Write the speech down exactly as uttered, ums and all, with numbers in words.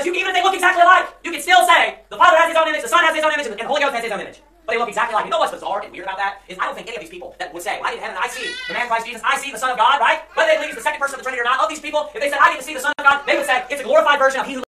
Because you, even if they look exactly alike, you can still say the Father has his own image, the Son has his own image, and the Holy Ghost has his own image. But they look exactly alike. You know what's bizarre and weird about that? Is I don't think any of these people that would say, well, I get to heaven and I see the man Christ Jesus, I see the Son of God, right? Whether they believe he's the second person of the Trinity or not, of these people, if they said, I get to see the Son of God, they would say, it's a glorified version of he who